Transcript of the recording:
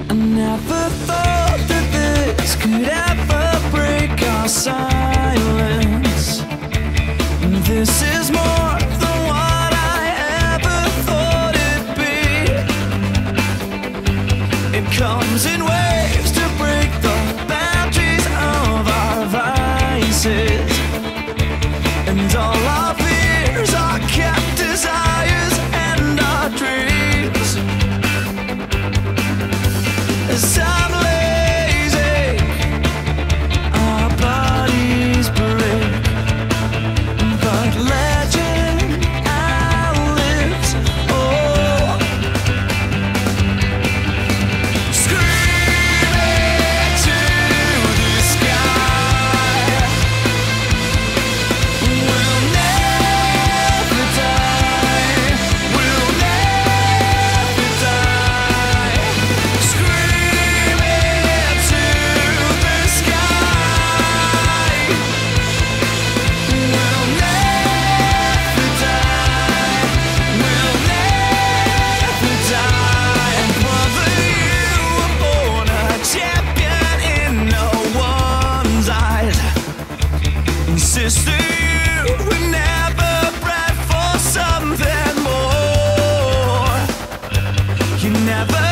I never thought that this could ever break our silence. This is more than what I ever thought it'd be. It comes in waves to break the boundaries of our vices, and all our fears are kept desires and our dreams. Some lazy, our bodies break, but legend outlives all. Screaming to the sky, we'll never die, we'll never die. Screaming to the sky, we'll never die, we'll never die. Brother, you were born a champion in no one's eyes. And sister, you were never bred for something more. You never